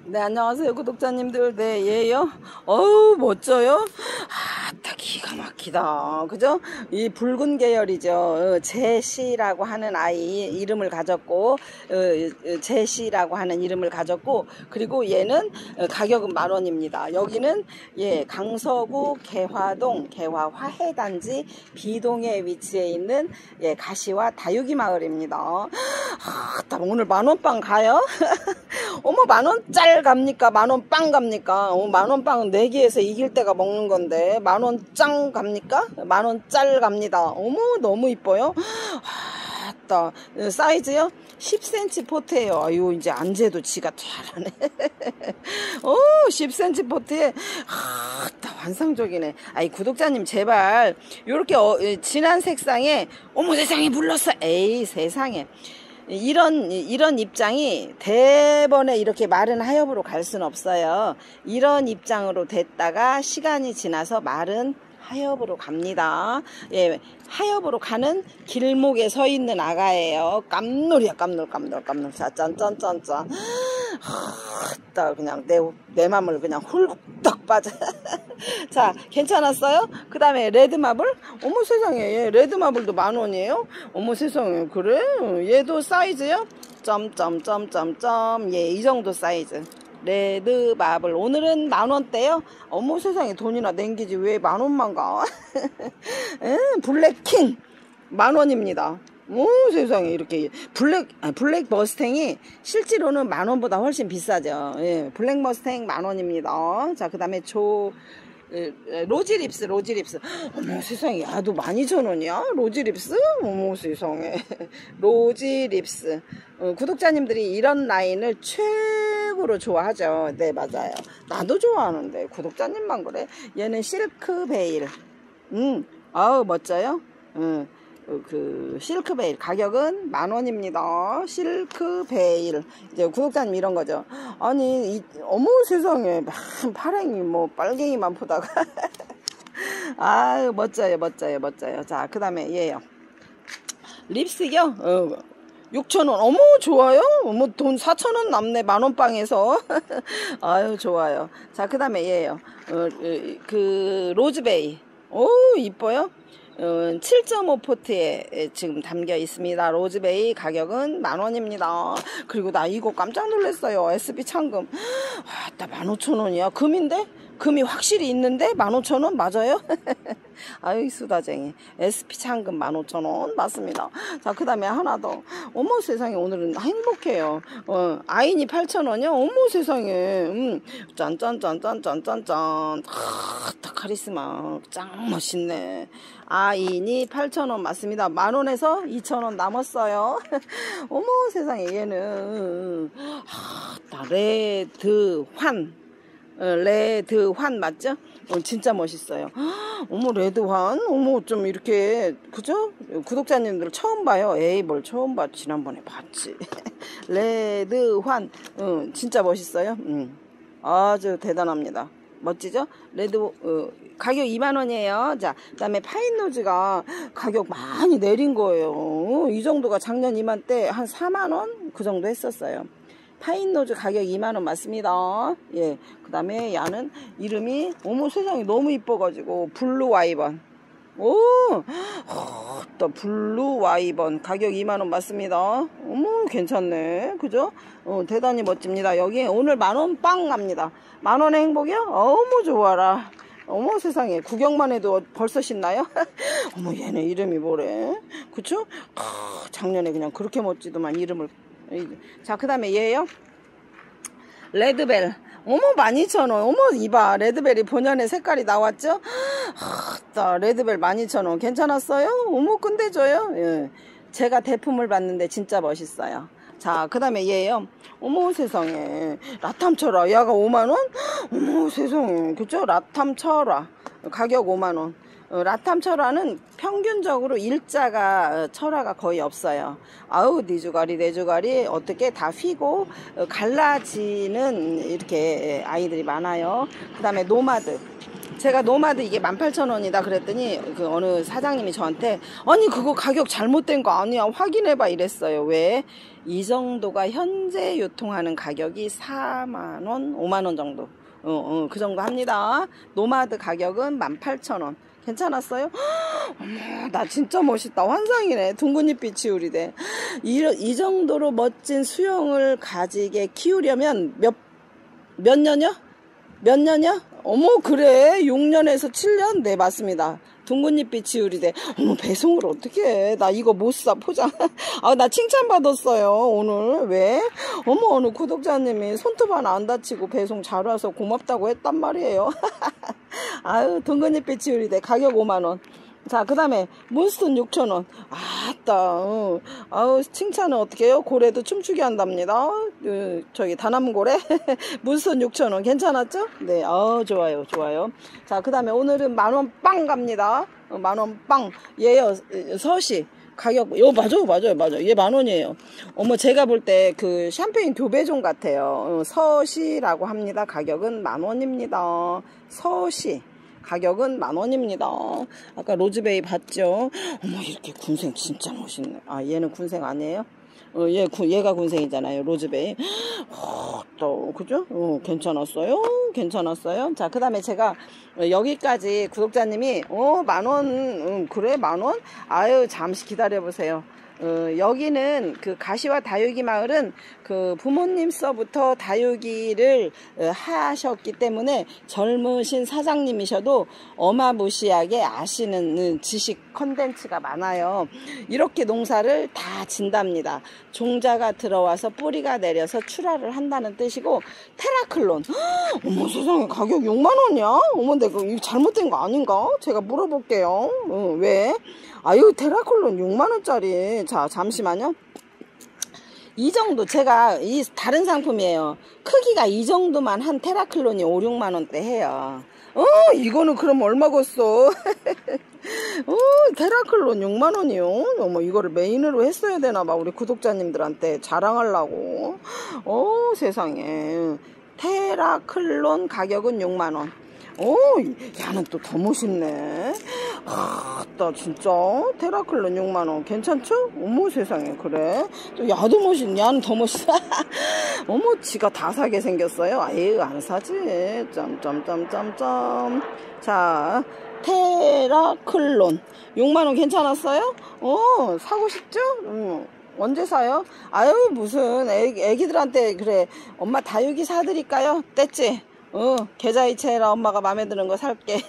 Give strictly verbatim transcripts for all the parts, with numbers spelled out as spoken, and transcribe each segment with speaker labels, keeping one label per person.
Speaker 1: 네, 안녕하세요, 구독자님들. 네, 얘요. 어우, 멋져요. 아, 딱 기가 막히다. 그죠? 이 붉은 계열이죠. 어, 제시라고 하는 아이 이름을 가졌고, 어, 제시라고 하는 이름을 가졌고, 그리고 얘는 가격은 만 원입니다. 여기는 예, 강서구 개화동 개화 화해단지 B동에 위치해 있는 예, 가시와 다육이 마을입니다. 아, 딱 오늘 만원빵 가요? 어머, 만원짤 갑니까? 만원 빵 갑니까? 어, 만원 빵은 내기에서 이길 때가 먹는 건데 만원 짱 갑니까? 만원 짤 갑니다. 어머, 너무 이뻐요. 아따, 사이즈요? 십 센티미터 포트예요. 아유, 이제 안 재도 지가 잘하네. 어, 십 센티미터 포트에 아따, 환상적이네. 아이, 구독자님 제발 요렇게 어, 진한 색상에 어머 세상에 물렀어. 에이, 세상에. 이런 이런 입장이 대번에 이렇게 마른 하엽으로 갈 수는 없어요. 이런 입장으로 됐다가 시간이 지나서 마른 하엽으로 갑니다. 예, 하엽으로 가는 길목에 서 있는 아가예요. 깜놀이야, 깜놀, 깜놀, 깜놀. 자, 짠짠짠짠. 하, 그냥 내, 내 맘을 그냥 훌떡 빠져. 자, 괜찮았어요? 그 다음에 레드마블? 어머 세상에, 얘 레드마블도 만 원이에요? 어머 세상에, 그래? 얘도 사이즈요? 점점점점점. 예, 이 정도 사이즈. 레드마블 오늘은 만원대요. 어머 세상에, 돈이나 낸기지 왜 만원만 가. 블랙킹 만원입니다. 오 세상에, 이렇게 블랙 아, 블랙 머스탱이 실제로는 만원보다 훨씬 비싸죠. 예, 블랙 머스탱 만원입니다. 자, 그 다음에 조 로지립스 로지립스 어머 세상에, 야도 만 이천 원이야 로지립스? 어머 세상에. 로지립스 어, 구독자님들이 이런 라인을 최고로 좋아하죠. 네, 맞아요. 나도 좋아하는데 구독자님만 그래. 얘는 실크 베일. 음, 아우 멋져요. 음. 그 실크 베일 가격은 만 원입니다. 실크 베일. 이제 구독자님 이런 거죠. 아니, 이, 어머 세상에, 파랭이 뭐 빨갱이만 보다가 아유, 멋져요, 멋져요, 멋져요. 자, 그 다음에 얘요. 립스요. 어, 육천 원. 어머 좋아요. 어머, 돈 사천 원 남네, 만원빵에서. 아유, 좋아요. 자, 그 다음에 얘요. 어, 그 로즈베이. 오, 이뻐요. 어, 칠 점 오 포트에 지금 담겨 있습니다. 로즈베이 가격은 만원입니다. 그리고 나 이거 깜짝 놀랐어요. 에스비 창금. 아, 나 만 오천 원이야. 금인데? 금이 확실히 있는데? 만 오천 원 맞아요? 아유, 수다쟁이. 에스피 창금 만 오천 원 맞습니다. 자, 그 다음에 하나 더. 어머 세상에, 오늘은 행복해요. 어, 아인이 팔천 원이요? 어머 세상에. 음, 짠짠짠짠짠짠짠. 아, 카리스마 짱 멋있네. 아인이 팔천 원 맞습니다. 만원에서 이천 원 남았어요. 어머 세상에, 얘는 아, 레드 환 레드 환 맞죠? 어, 진짜 멋있어요. 어머, 레드 환? 어머, 좀 이렇게, 그죠? 구독자님들 처음 봐요. 에이, 뭘 처음 봐. 지난번에 봤지. 레드 환. 어, 진짜 멋있어요. 음. 아주 대단합니다. 멋지죠? 레드, 어, 가격 이만 원이에요. 자, 그 다음에 파인노즈가 가격 많이 내린 거예요. 어, 이 정도가 작년 이맘때 한 사만 원? 그 정도 했었어요. 파인노즈 가격 이만 원 맞습니다. 예. 그 다음에 야는 이름이, 어머 세상에, 너무 이뻐가지고, 블루 와이번. 오! 어, 또 블루 와이번. 가격 이만 원 맞습니다. 어머, 괜찮네. 그죠? 어, 대단히 멋집니다. 여기 오늘 만원 빵 갑니다. 만원의 행복이요? 어머, 좋아라. 어머 세상에, 구경만 해도 벌써 신나요? 어머, 얘네 이름이 뭐래? 그쵸? 아, 작년에 그냥 그렇게 멋지더만 이름을. 자, 그 다음에 얘요. 레드벨. 어머, 만 이천 원. 어머, 이봐. 레드벨이 본연의 색깔이 나왔죠? 하, 레드벨 만 이천 원. 괜찮았어요? 어머, 끝내줘요. 예. 제가 대품을 봤는데 진짜 멋있어요. 자, 그 다음에 얘요. 어머 세상에, 라탐철화. 야가 오만 원? 어머 세상에, 그쵸? 라탐철화. 가격 오만 원. 어, 라탐철화는 평균적으로 일자가 철화가 거의 없어요. 아우, 네 주가리 네 주가리 어떻게 다 휘고 어, 갈라지는 이렇게 아이들이 많아요. 그 다음에 노마드. 제가 노마드 이게 만 팔천 원이다 그랬더니 그 어느 사장님이 저한테 아니 그거 가격 잘못된 거 아니야 확인해봐 이랬어요. 왜? 이 정도가 현재 유통하는 가격이 사만 원 오만 원 정도 어, 어, 그 정도 합니다. 노마드 가격은 만 팔천 원. 괜찮았어요? 어머, 나 진짜 멋있다. 환상이네. 둥근잎빛 지우리대. 이, 이 정도로 멋진 수영을 가지게 키우려면 몇, 몇 년이요? 몇 년이요? 어머, 그래. 육 년에서 칠 년? 네, 맞습니다. 둥근잎빛 지우리대. 어머, 배송을 어떻게 해? 나 이거 못 사, 포장. 아, 나 칭찬받았어요, 오늘. 왜? 어머, 어느 구독자님이 손톱 하나 안 다치고 배송 잘 와서 고맙다고 했단 말이에요. 아유, 둥근잎빛 지우리대. 가격 오만 원. 자, 그 다음에 몬스톤 육천 원. 아따, 어. 아우, 칭찬은 어떻게 해요? 고래도 춤추게 한답니다. 어, 저기 다남고래. 몬스톤 육천 원. 괜찮았죠? 네, 어, 좋아요, 좋아요. 자, 그 다음에 오늘은 만원 빵 갑니다. 어, 만원 빵. 얘요, 서시. 가격, 요, 맞아요, 맞아요, 맞아요. 얘 만 원이에요. 어머, 제가 볼 때 그 샴페인 교배종 같아요. 어, 서시라고 합니다. 가격은 만 원입니다. 서시. 가격은 만 원입니다. 아까 로즈베이 봤죠? 어머, 이렇게 군생 진짜 멋있네. 아, 얘는 군생 아니에요? 어, 얘, 구, 얘가 군생이잖아요. 로즈베이. 어, 또, 그죠? 어, 괜찮았어요? 괜찮았어요? 자, 그 다음에 제가 여기까지 구독자님이, 어, 만 원, 음, 그래, 만 원? 아유, 잠시 기다려보세요. 어, 여기는 그 가시와 다육이 마을은 그 부모님서부터 다육이를 어, 하셨기 때문에 젊으신 사장님이셔도 어마무시하게 아시는 지식 컨텐츠가 많아요. 이렇게 농사를 다 진답니다. 종자가 들어와서 뿌리가 내려서 출하를 한다는 뜻이고, 테라클론. 헉, 어머, 세상에 가격 육만 원이야? 어머, 내가 이거 잘못된 거 아닌가? 제가 물어볼게요. 어, 왜? 아유, 테라클론 육만 원짜리. 자, 잠시만요. 이 정도, 제가, 이 다른 상품이에요. 크기가 이 정도만 한 테라클론이 오, 육만 원대 해요. 어, 이거는 그럼 얼마겠어? 어, 테라클론 육만 원이요? 어머, 이거를 메인으로 했어야 되나봐. 우리 구독자님들한테 자랑하려고. 어, 세상에. 테라클론 가격은 육만 원. 오, 야는 또 더 멋있네. 아, 나 진짜 테라클론 육만 원 괜찮죠? 어머, 세상에. 그래 또 야도 멋있네. 야는 더 멋있어. 어머, 지가 다 사게 생겼어요. 아유, 안 사지. 점점점점점. 자, 테라클론 육만 원 괜찮았어요? 어, 사고 싶죠? 응. 언제 사요? 아유, 무슨 애기, 애기들한테 그래 엄마 다육이 사드릴까요? 뗐지? 어, 계좌이체라 엄마가 마음에 드는 거 살게.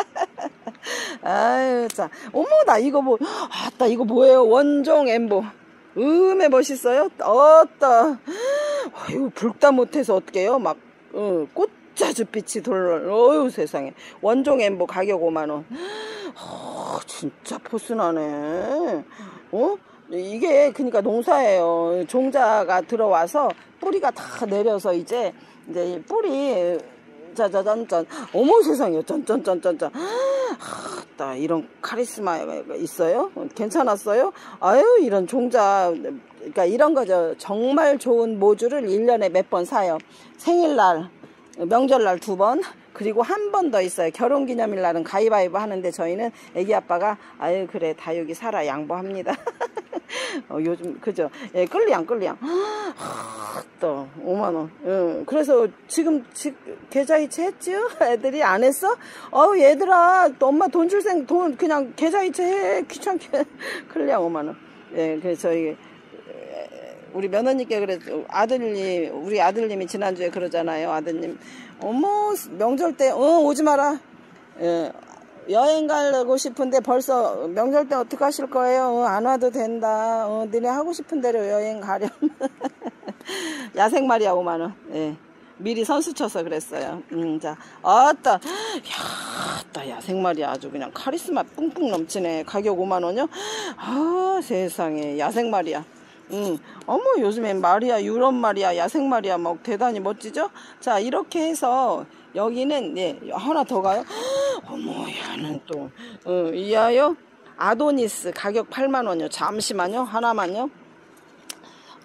Speaker 1: 아유, 자, 어머, 나 이거 뭐, 아, 나 이거 뭐예요? 원종 엠보. 음에 멋있어요? 어따. 아유, 불다 못해서 어떡해요? 막, 어, 꽃자주빛이 돌, 어유 세상에. 원종 엠보 가격 오만 원. 어, 진짜 포스나네. 어? 이게, 그니까 농사예요. 종자가 들어와서 뿌리가 다 내려서 이제, 이제 뿌리 짜자잔짠. 어머, 세상에. 짠짠짠짠짠. 아, 이런 카리스마가 있어요? 괜찮았어요? 아유, 이런 종자, 그러니까 이런 거죠. 정말 좋은 모주를 일 년에 몇 번 사요. 생일날, 명절날 두 번, 그리고 한 번 더 있어요. 결혼기념일날은 가위바위보 하는데 저희는 애기 아빠가 아유, 그래, 다육이 사라 양보합니다. 어, 요즘 그죠? 예, 끌리양 끌리양. 또 오만 원. 예, 그래서 지금 지, 계좌이체 했지요? 애들이 안 했어? 어우, 얘들아, 또 엄마 돈 줄 생 돈 그냥 계좌이체 해. 귀찮게. 끌리양 오만 원. 예, 그래서 저희 우리 며느님께 그래, 아들이 우리 아들님이 지난주에 그러잖아요. 아드님, 어머, 명절 때 어 오지 마라. 예. 여행 가고 싶은데 벌써 명절 때 어떻게 하실 거예요? 어, 안 와도 된다. 어, 너네 하고 싶은 대로 여행 가렴. 야생마리아 오만 원. 예. 미리 선수 쳐서 그랬어요. 음, 자, 아따. 야, 따, 야생마리아 아주 그냥 카리스마 뿡뿡 넘치네. 가격 오만 원이요? 아, 세상에. 야생마리아. 음, 어머, 요즘엔 마리아, 유럽 마리아, 야생 마리아 막 대단히 멋지죠? 자, 이렇게 해서 여기는 예, 하나 더 가요. 어머, 야는 또 어, 이하요 아도니스 가격 팔만 원이요. 잠시만요. 하나만요.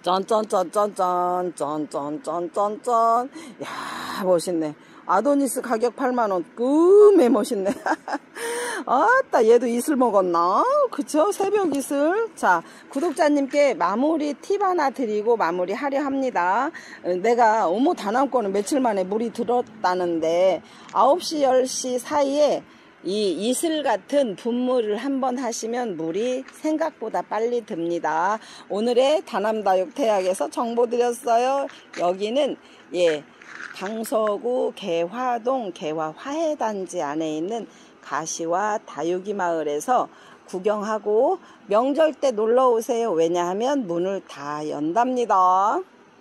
Speaker 1: 짠짠짠짠짠 짠짠짠짠짠. 야, 멋있네. 아도니스 가격 팔만 원. 음에 멋있네. 아따, 얘도 이슬 먹었나? 그쵸? 새벽 이슬. 자, 구독자님께 마무리 팁 하나 드리고 마무리 하려 합니다. 내가 어머 다남권은 며칠 만에 물이 들었다는데 아홉 시 열 시 사이에 이 이슬 같은 분무를 한번 하시면 물이 생각보다 빨리 듭니다. 오늘의 다남다육 태학에서 정보 드렸어요. 여기는 예 강서구 개화동 개화 화해단지 안에 있는 가시와 다육이 마을에서 구경하고 명절 때 놀러 오세요. 왜냐하면 문을 다 연답니다.